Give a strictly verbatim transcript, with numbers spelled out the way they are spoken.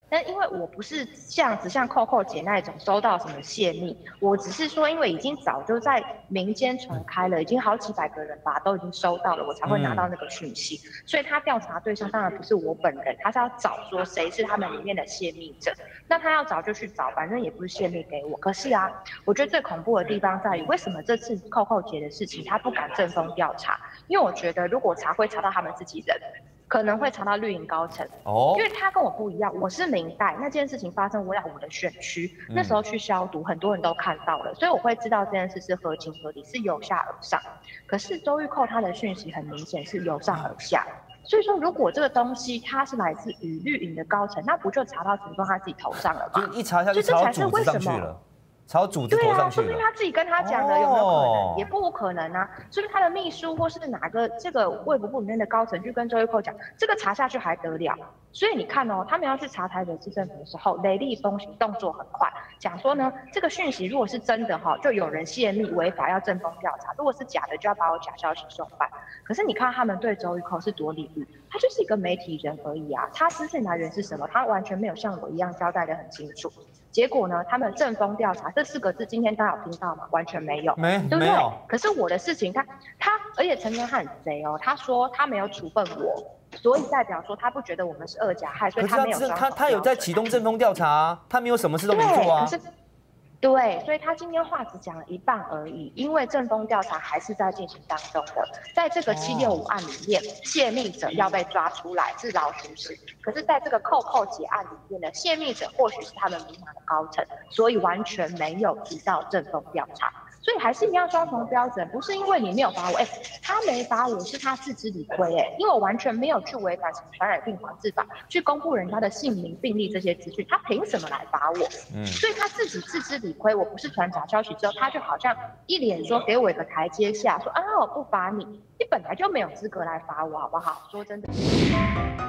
但因为我不是像只像扣扣姐那一种收到什么泄密，我只是说，因为已经早就在民间传开了，已经好几百个人吧都已经收到了，我才会拿到那个讯息。嗯、所以他调查对象当然不是我本人，他是要找说谁是他们里面的泄密者。那他要找就去找，反正也不是泄密给我。可是啊，我觉得最恐怖的地方在于，为什么这次扣扣姐的事情他不敢正风调查？因为我觉得如果查会查到他们自己人。可能会查到绿营高层哦，因为他跟我不一样，我是明代，那件事情发生我在我的选区，嗯、那时候去消毒，很多人都看到了，所以我会知道这件事是合情合理，是由下而上。可是周玉蔻他的讯息很明显是由上而下，所以说如果这个东西它是来自于绿营的高层，那不就查到陈峰他自己头上了吗？ 就一查下就查到组织上去了。朝组织头上去了。 对啊，说不定他自己跟他讲的，有没有可能？也不无可能啊。是不是他的秘书或是哪个这个卫福部里面的高层去跟周玉蔻讲，这个查下去还得了？所以你看哦，他们要去查台北市政府的时候，雷厉风行，动作很快，讲说呢，这个讯息如果是真的哈，就有人泄密违法要正风调查；如果是假的，就要把我假消息送办。可是你看他们对周玉蔻是多礼遇，他就是一个媒体人而已啊，他资讯来源是什么，他完全没有像我一样交代得很清楚。结果呢？他们正风调查这四个字，今天大家有听到吗？完全没有， 没， 对不对？ 没有。 可是我的事情他，他他，而且陈天汉很贼哦，他说他没有处分我，所以代表说他不觉得我们是二甲害，所以他没有双重标准。 他他有在启动正风调查、啊，他没有什么事都没做啊。 可是对，所以他今天话只讲了一半而已，因为正风调查还是在进行当中的。在这个七六五案里面，泄密者要被抓出来是老鼠屎，可是在这个扣扣结案里面的泄密者或许是他们民航的高层，所以完全没有提到正风调查。所以还是一样双重标准，不是因为你没有罚我，哎、欸，他没罚我是他自知理亏，哎，因为我完全没有去违反什么传染病管制法，去公布人家的姓名、病历这些资讯，他凭什么来罚我？嗯，所以他自己自知理亏，我不是传假消息之后，他就好像一脸说给我一个台阶下，说啊我不罚你，你本来就没有资格来罚我，好不好？说真的。